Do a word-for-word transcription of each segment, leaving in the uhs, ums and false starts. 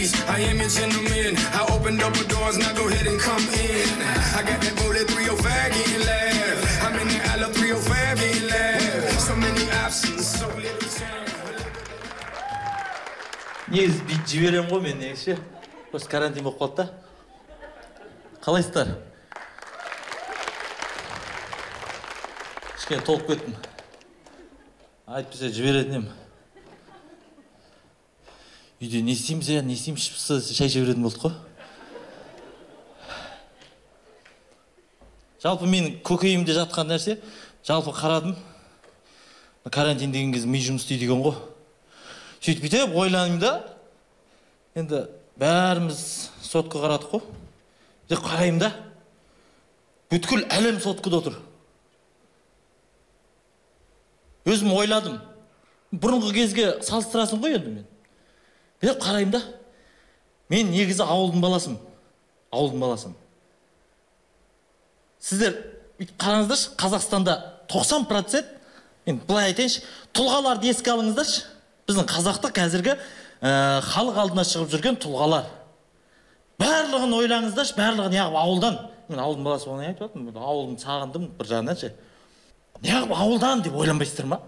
ladies, I am your gentleman. I opened up the doors, now go ahead and come in. I got that bullet three oh five getting laugh. I'm in the aisle three oh five getting laugh. So many options, so little time. Негіз бит жіберем ғой мен негізше. Осы карантин болып қалды да. Қалайсыздар? Кішкене толып кеттім. Айтпаса жіберетін ем. Үйде не істейміз я, не істейміз шай жіберетін болдық қой. Жалпы мен көкейімде жатқан нәрсе, жалпы қарадым. Карантин деген кез ми жұмыс істейді деген ғой. Сөйтіп бүйтіп ойланым да, енді бәріміз сотқа қарадық қой. Де қарайым да, бүткіл әлем соткада отыр. Өзім ойладым. Бұрынғы кезге салыстырасың ғой енді мен. Де қарайым да, мен негізі ауылдың баласым. Ауылдың баласым. Сіздер қараңыздаршы, Қазақстанда тоқсан процент, мен былай айтайыншы, тұлғаларды еске алыңыздаршы. Біздің қазақта қазіргі халық алдына шығып жүрген тұлғалар. Барлығын ойлаңыздаршы, барлығын неғып ауылдан. Мен ауылдың баласы болғаннан айтып жатырмын, ауылын сағындым бір жағынан ше. Неғып ауылдан деп ойланбайсыздар ма?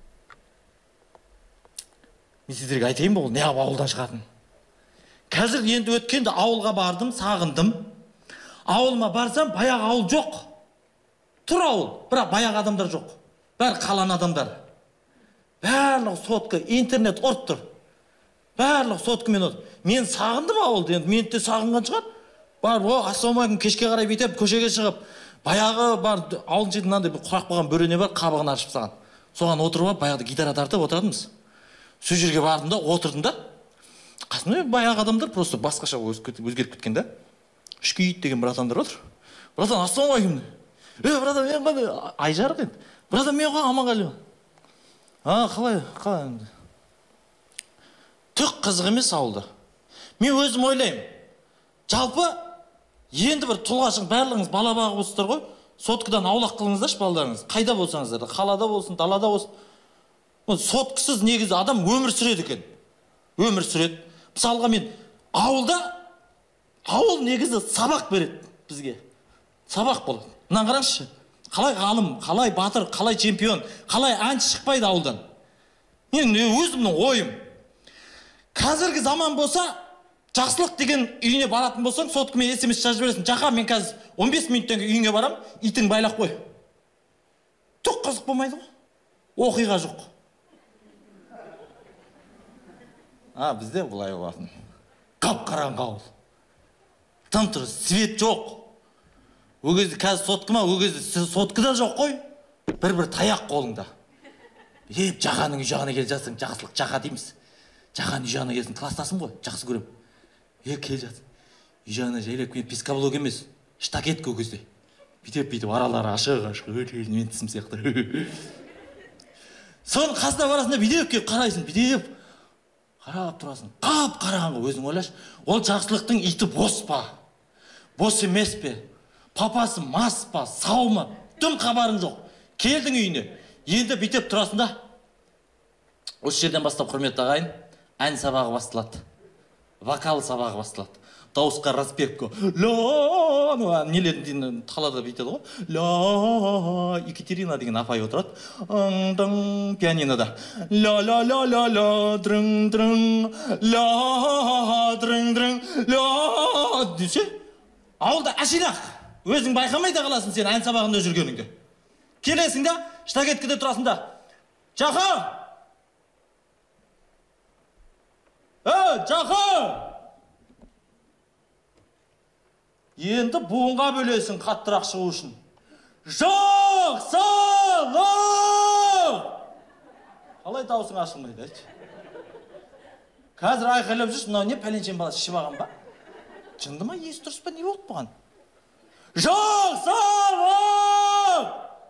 Мен сіздерге айтайын ба, ол неғып ауылдан шығатын. Қазір енді өткенде ауылға бардым, сағындым. Ауылыма барсам, баяғы ауыл жоқ. Тұр ауыл, бірақ баяғы адамдар жоқ. Бәрі қалан адамдар. Барлығы сотқа, интернет ұрып тұр. Барлығы сотқа мен отыр. Мен сағындым ауылды, енді мен де сағынған шығар. Бар, о, ассалаумағалейкум, кешке қарай бүйтіп, көшеге шығып, баяғы бар, ауылдың шетінде мынандай бір құрақ болған бөрене бар, қабығын ашып саған. Соған отырып алып, баяғыда гитара тартып отыратынбыз. Сол жерге бардым да, отырдым да. Қасымда баяғы адамдар просто басқаша өзгеріп кеткен да. Үшкейт деген бір адамдар отыр. Братан, ассалаумағалейкум. Е, братан, мен қандай айжарық енді. Братан, мен ғой Аманғали. А, қалай, қалай енді. Түк қызық емес ауылда. Мен өзім ойлаймын. Жалпы, енді бір тұлғашың барлығыңыз бала бағып отырсыздар ғой. Соткадан аулақ қылыңыздаршы балаларыңыз. Қайда болсаңыздар, қалада болсын, далада болсын. Соткасыз негізі адам өмір сүреді екен. Өмір сүреді. Мысалға мен ауылда, ауыл негізі сабақ береді бізге. Сабақ болады. Мынаны қараңызшы. Қалай ғалым, қалай батыр, қалай чемпион, қалай әнші шықпайды ауылдан. Мен өзімнің ойым. Қазіргі заман болса, жақсылық деген үйіне баратын болсаң, соткамен смс жазып бересің. Жақа, мен қазір он бес минуттан кейін үйіңе барам, итің байлақ қой. Түк қызық болмайды ғой. Оқиға жоқ. А, бізде бұлай болатын. Қап-қараңғы ауыл. Тым-тырыс, свет жоқ. Ол кезде қазір сотқа ма, ол кезде соткада жоқ қой. Бір-бір таяқ қолыңда. Еп, Жақаның үй жағына келе жатсың, жақсылық Жақа дейміз. Жақаның үй жағына келсің, кластасың ғой, жақсы көрем. Е, келе жатсың. Үй жағына жайлап келіп, пескаблок емес, штакетка ол кезде. Бүйтіп-бүйтіп аралары ашық-ашық, мен тісім сияқты. Соның қасына барасында бүйтіп келіп қарайсың, бүйтіп қарап тұрасың. Қап-қараңғы өзің ойлашы. Ол жақсылықтың иті бос па? Бос емес пе? Папасы мас па, сау ма? Түн қабарың жоқ. Келдің үйіне. Енді бүйтіп тұрасың да. Осы жерден бастап құрметті ағайын, ән сабағы басталады. Вокал сабағы басталады. Дауысқа распевка. Ла, нелердің қалада бүйтеді ғой. Ла, Екатерина деген апай отырады. Аңдың пианинода. Ла-ла-ла-ла-ла, дрың-дрың, ла-дрың-дрың, ла, десе, ауылда әшинақ. Өзің байқамайды қаласың сен ән сабағында жүргеніңде. Келесің да, штакеткеде тұрасың да. Жақа! Ә, Жақа! Енді буынға бөлесің қаттырақ шығу үшін. Жақсылық! Қалай даусың ашылмайды, айтшы? Қазір айқайлап жүрсің, мынау не пәленшен баласы ішіп алған ба? Жынды ма, есі дұрыс па, не болды бұған? Жақсылық!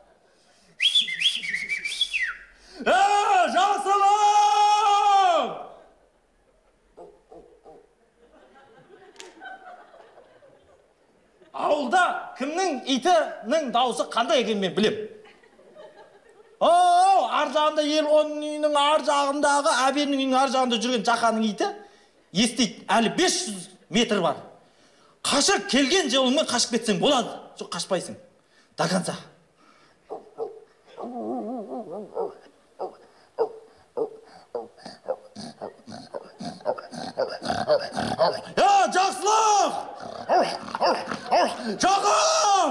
Ә, жақсылық! Ауылда кімнің итінің дауысы қандай екен мен білем. Ооо, ар жағында ел оның үйінің ар жағындағы, әбенің үйінің ар жағында жүрген Жақаның иті естейді, әлі бес жүз метр бар. Қашып келген жолыңмен қашып кетсең болады. Жоқ, қашпайсың. До конца. Я, жақсылық! Жақын!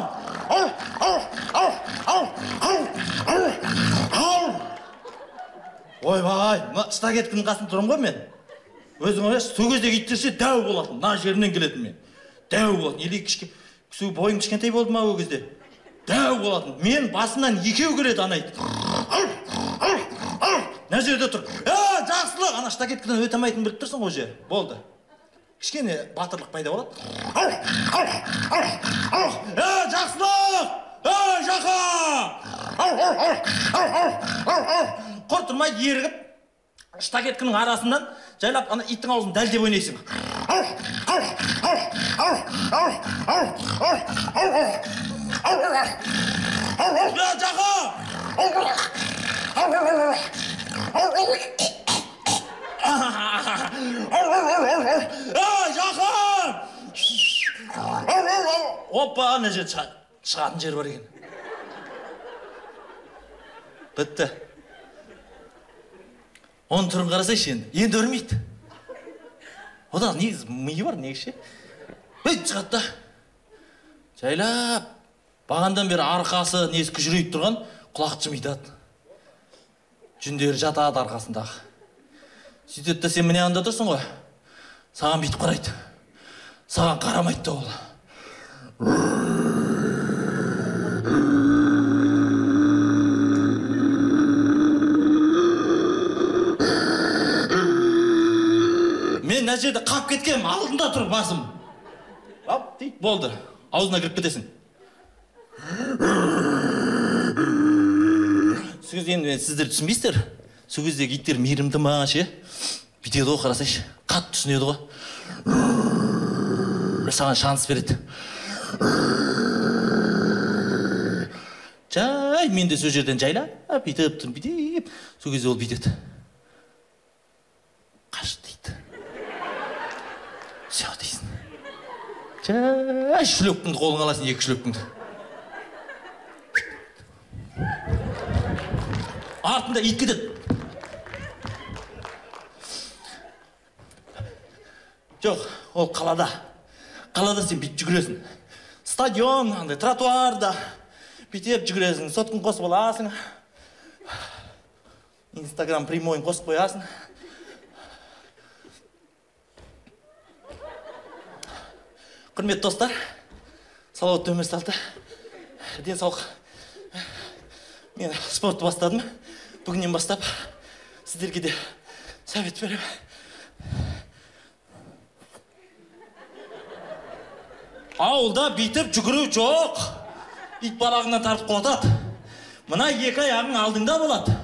Ойбай, штагеткінің қасын тұрым ғой мен. Өзің ойлашы, сол кезде киттірсе дәу болатын. Мына жерінен келетін мен. Дәу болатын. Или кішке, кісі бойым кішкентай болды ма ол кезде? Дәу болатын. Мен басымнан екеу келеді анайды. Мына жерде тұр. Ә, жақсылық! Ана штагеткіден өте алмайтын біліп тұрсың ғой жер. Болды. Кішкене батырлық пайда болады. Ә, жақсылық! Ә, жақа! Құр тұрмай ерігіп, штагеткінің арасынан жайлап ана иттің аузын дәлдеп ойнайсың. Ә, жақа! Жақын! Опа, ана жер шығатын жер бар екен. Бітті. Оның түрін қарасайшы енді. Енді өрмейді. Одан негіз миы бар, негізше. Өйт шығады да. Жайлап. Бағандан бері арқасы несі күжірейіп тұрған құлақ жымитады. Жүндері жатады арқасындағы. Сөйтеді да сен міне анда тұрсың ғой. Саған бүйтіп қарайды. Саған қарамайды да ол. Мен мына жерде қап кеткенмін, алдында тұр басым. Ап, дейді, болды. Аузына кіріп кетесің. Сол кезде енді сіздер түсінбейсіздер. Сол кездегі иттер мейірімді ма, ше? Бүйтеді ғой, қарасайшы. Қатты түсінеді ғой. Саған шанс береді. Жай, мен де сол жерден жайла, бүйтіп тұрмын, бүйтіп. Сол кезде ол бүйтеді. Қаш дейді. Все дейсің. Жай, шлөпкіңді қолың аласың, екі шлөпкіңді. Артында ит кетеді. Жоқ, ол қалада. Қалада сен бүйтіп жүгіресің. Стадион, тротуарда бүйтіп жүгіресің. Соткын қосып аласың. Инстаграм прямойын қосып қоясың. Құрметті достар, салауатты өмір салты. Денсаулық. Мен спортты бастадым. Бүгіннен бастап сіздерге де совет беремін. Ауылда бүйтіп жүгіру жоқ. Ит балағынан тартып құлатады. Мына екі аяғың алдыңда болады.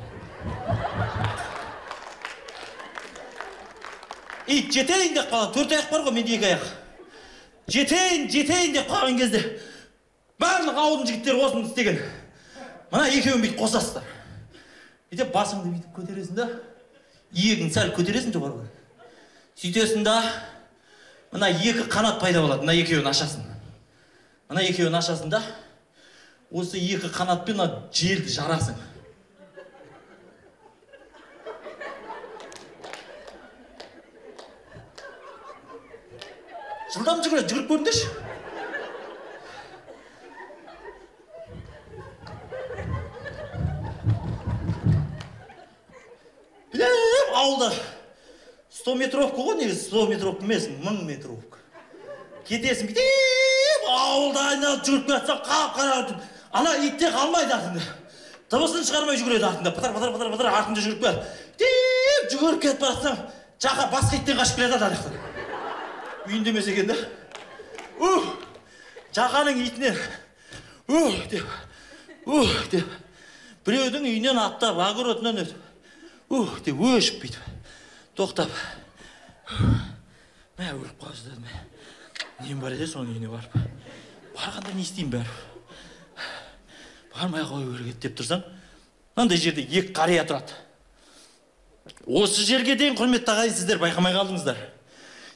Ит жетейін деп қалады. Төрт аяқ бар ғой, менде екі аяқ. Жетейін, жетейін деп қалған кезде барлық ауылдың жігіттері осыны істеген. Мына екеуін бүйтіп қосасыздар. Бүйтіп басыңды бүйтіп көтересің да, иегін сәл көтересің жоғарғы. Сөйтесің да, мына екі қанат пайда болады, мына екеуін ашасың. Мына екеуін ашасың да, осы екі қанатпен желді жарасың. Жылдам жүгіреді, жүгіріп көріңдерші. Білем, ауылда сто метровка ғой, негізі сто метровка емес, мың метровка. Кетесің, бүйтіп, ауылда айналып жүгіріп кетсің, қап-қара. Ана итте қалмайды артында. Дыбысын шығармай жүгіреді артында. Пытар, пытар, пытар, пытар, артында жүгіріп кет. Бүйтіп, жүгіріп кетіп баратсам, жақа басқа иттен қашып келеді аяқтан. Үйіндемес екен да. Ух, жақаның итінен. Ух, деп. Ух, деп. Біреудің үйінен аттап, огородынан өтіп. Ух, деп, өшіп бүйтіп. Тоқтап. Мә, өліп қалшы дедім. Нем бар еді соның үйіне барып. Барғанда не істеймін бәрі. Бармай қою керек деп тұрсаң, андай жерде екі қария тұрады. Осы жерге дейін құрметті ағайын сіздер байқамай қалдыңыздар.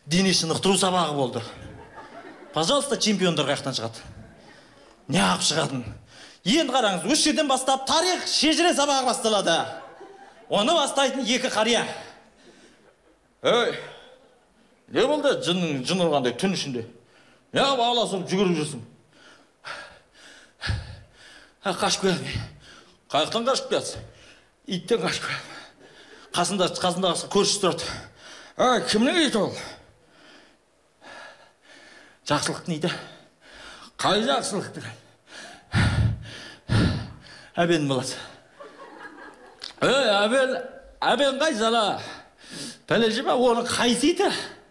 дене шынықтыру сабағы болды. Пожалуйста, чемпиондар қаяқтан шығады. Не ақ шығатын? Енді қараңыз, үш жерден бастап тарих шежіре сабағы басталады. Оны бастайтын екі қария. Ей, не болды жынның жын ұрғандай түн ішінде? Не бағаласып жүгіріп жүрсің? Қашып келді. Қайықтан қашып келді. Иттен қашып келді. Қасында қасындағы көршісі тұрады. Ай, кімнің иті ол? Жақсылықтың иті. Қай жақсылықты? Әбен болады. Ей, әбен, әбен қай жала? Пәлежі ма, оның қайсы иті?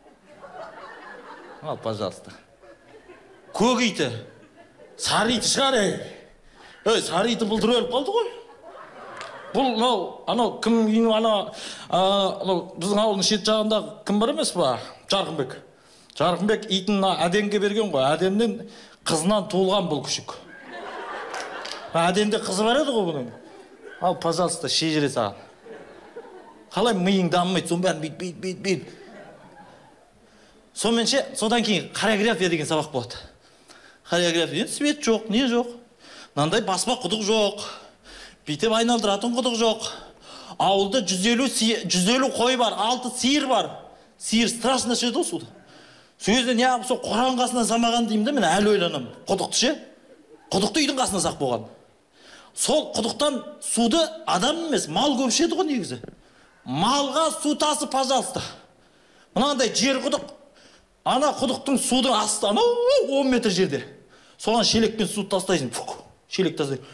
Ал, пожалуйста. Көк иті. Сары иті шығар, ей. Ей, сары иті бұл түрі өліп қалды ғой. Бұл, анау, анау, кім, анау, біздің ауылдың шет жағында кім бар емес па? Жарқынбек. Жарқынбек итін әденге берген ғой. Әденнен қызынан туылған бұл күшік. Әденде қызы бар еді ғой бұның. Ал, пожалуйста, шежіре саған. Қалай миың дамымайды, соң бәрін бейт, бейт, бейт, бейт. Сонменше, содан кейін хореография деген сабақ болады. Хореография, свет жоқ, не жоқ. Нандай баспа құдық жоқ. Бейтеп айналдыратын құдық жоқ. Ауылда жүз елу қой бар, алты сиыр бар. Сиыр страшно шеді ол суды. Сөзде не ағып, сол қоран қасына самаған деймді, мен әлі ойланам. Құдықты ше? Құдықты үйдің қасына сақ болған. Сол құдықтан суды адам емес, мал көпшеді ғой негізі. Малға су тасы, пожалуйста. Мынандай жер құдық. Ана құдықтың судың асты, ана он метр жерде. Соған шелекпен су тастайсың. Шелек тастайсың.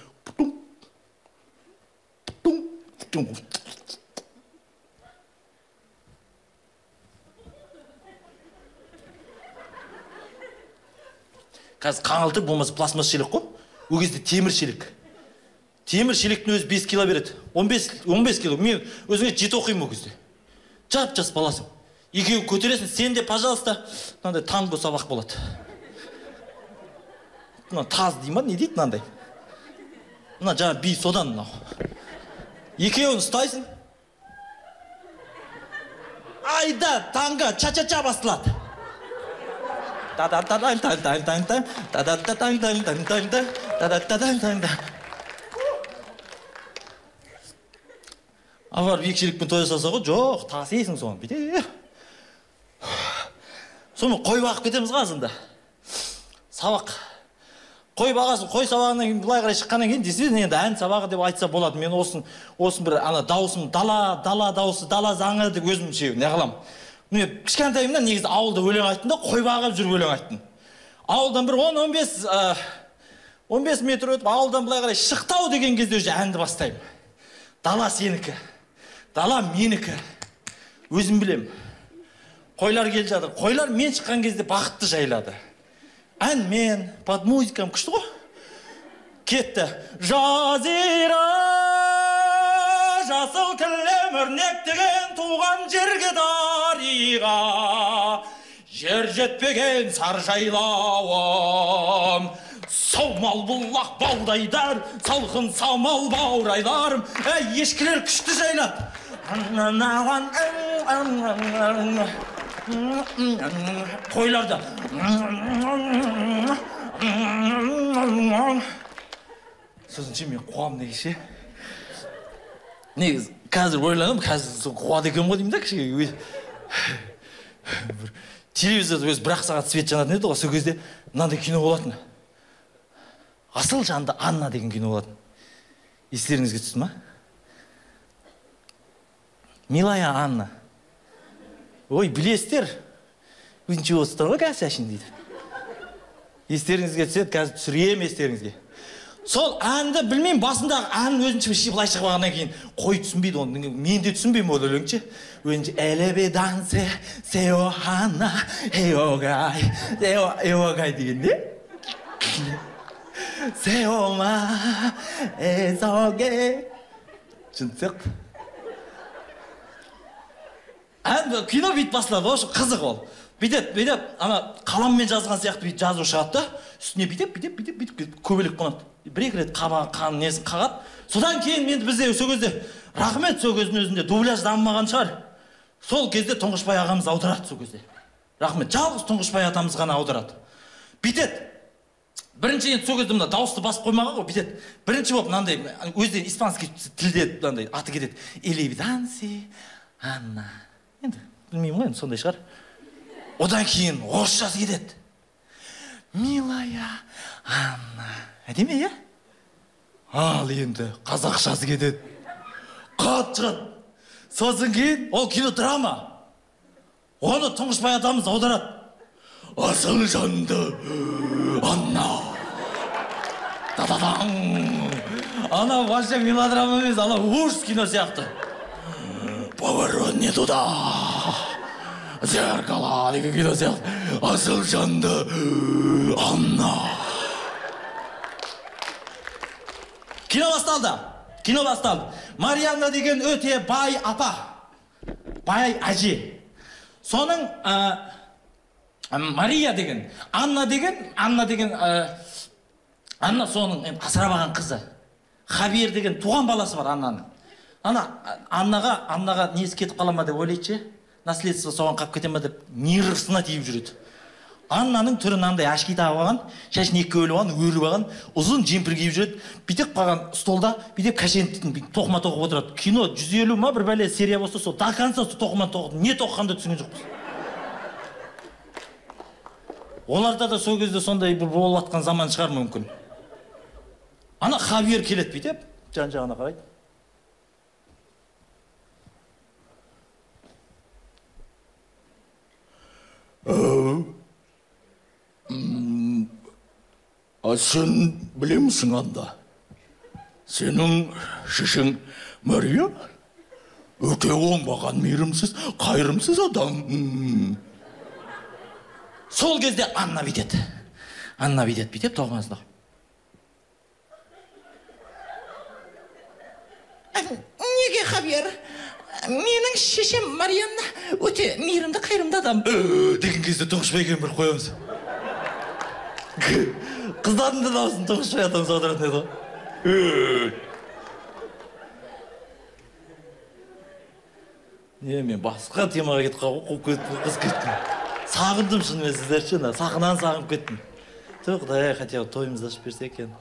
Қазір қаңылтыр болмасы пластмас шелек қой. Ол кезде темір шелек. Темір шелектің өзі бес кило береді. он бес кило. Мен өзіңе жеті оқимын ол кезде. Жап-жас баласың. Екеуі көтересің, сен де, пожалуйста, мынандай танго сабақ болады. Мына таз дей ма, не дейді мынандай? Мына жаңа би содан мынау. Екеуін ұстайсың. Айда, танго, ча-ча-ча басталады. Авар биік шелікпен той жасаса ғой, жоқ, тасейсің соны, бейте. Соны қой бағып кетеміз қазында. Сабақ. Қой бағасын, қой сабағынан кейін бұлай қарай шыққаннан кейін десе, енді ән сабағы деп айтса болады. Мен осын, осын бір ана дауысым, дала, дала дауысы, дала заңы деп өзім ше, не қылам. Мен кішкентайымнан негізі ауылда өлең айттым да, қой бағып жүріп өлең айттым. Ауылдан бір он бес метр өтіп, ауылдан бұлай қарай шықтау деген кезде уже әнді бастаймын. Дала сенікі, дала менікі. Өзім білем. Қойлар кел жатыр. Қойлар мен шыққан кезде бақытты жайлады. Ән мен, под музыкам күшті ғой. Кетті. Жазира, жасыл тілем өрнектеген туған жерге дариға. Жер жетпеген сар жайлауым. Саумал бұллақ баудайдар, салқын самал баурайларым. Әй, ешкілер күшті жайлады. Қойларды. Сөзінше мен қуам негізше. Негіз, қазір ойланым, қазір қуады екен ғой деймін да кішке. Телевизорда өз бір-ақ сағат свет жанатын еді ғой, сол кезде мынандай кино болатын. Асыл жанды Анна деген кино болатын. Естеріңізге түсті ма? Милая Анна. Ой, білесіздер. Өзінше осытыр ғой қазір әшін дейді. Естеріңізге түседі, қазір түсірем естеріңізге. Сол әнді білмеймін, басындағы ән өзінше бір былай шығып кейін қой түсінбейді оны. Мен де түсінбеймін ол өлеңше. Өзінше әлебе дансе, сео хана, еогай, еогай дегенде. Сеома, эзоге. Шынсық. Ән кино бейт басылады, қызық ол. Бейтеп, бейтеп, ана қаламмен жазған сияқты бейт жазу шығады да, үстіне бейтеп, бейтеп, бейтеп, бейтеп, көбелек қонады. Бір-екі рет қабағы қан несін қағады. Содан кейін мен бізде сол кезде рахмет сол кездің өзінде дубляж дамымаған шығар. Сол кезде Тұңғышбай ағамыз аударады сол кезде. Рахмет. Жалғыз Тұңғышбай атамыз ғана аударады. Бүйтеді. Бірінші енді сол кезде мына дауысты басып қоймаған ғой, бүйтеді. Бірінші болып мынандай өзден испанский тілде мынандай аты кетеді. Элевиданси Анна. Енді білмеймін ғой, енді сондай шығар. Одан кейін орысшасы кетеді. Милая Анна. Әдеме, иә? Ал енді қазақшасы кетеді. Қат шығады. Сосын кейін ол кино драма. Оны Тұңғышбай атамыз аударады. Асыл жанды Анна. Та-да-даң. Ана вообще мелодрама емес, ана ужас кино сияқты. Поворот не туда. Зеркало деген кино сияқты. Асыл жанды Анна. Кино басталды. Кино басталды. Марианна деген өте бай апа. Бай әже. Соның Мария деген, Анна деген, Анна деген, Анна соның асырабаған қызы. Хавьер деген туған баласы бар Аннаның. Ана Аннаға, Аннаға несі кетіп қалама деп ойлайды, наследство соған қап кетема деп нервысына тиіп жүреді. Аннаның түрі мынандай ашки тағып алған, шашын екі бөліп алған, өріп алған, ұзын жемпір киіп жүреді. Бүйтіп қалған столда, бүйтіп кашенттің тоқыма тоқып отырады. Кино жүз елу ма бір бәле серия болса, сол до конца тоқыма тоқып, не тоқығанды түсінген жоқпыз. Оларда да сол кезде сондай бір болып атқан заман шығар мүмкін. Ана Хавьер келеді бүйтіп, жан-жағына қарайды. А сен білемісің анда? Сенің шешең Мария өте оңбаған, мейірімсіз, қайырымсыз адам. Сол кезде Анна бүйтеді. Анна бүйтеді, бүйтіп тоғымасында. Неге, Хавьер? Менің шешем Марианна өте мейірімді, қайырымды адам. Деген кезде Тұңғышбай екен бір қоямыз. Қыздардың да дауысын Тұңғышбай атамыз аударатын еді ғой. Не, мен басқа темаға кетіп қалып, қуып кеттім, қыз кеттім. Сағындым шынымен сіздерші, сақынан сағынып кеттім. Той құдай, хотя тойымызды ашып берсе екен.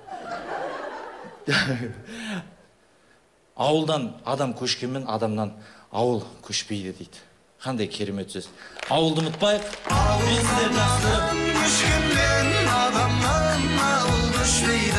Ауылдан адам көшкенмен адамнан ауыл көшпейді дейді. Қандай керемет сөз. Ауылды ұмытпайық. Ауылдан адам көшкенмен адамнан ауыл көшпейді.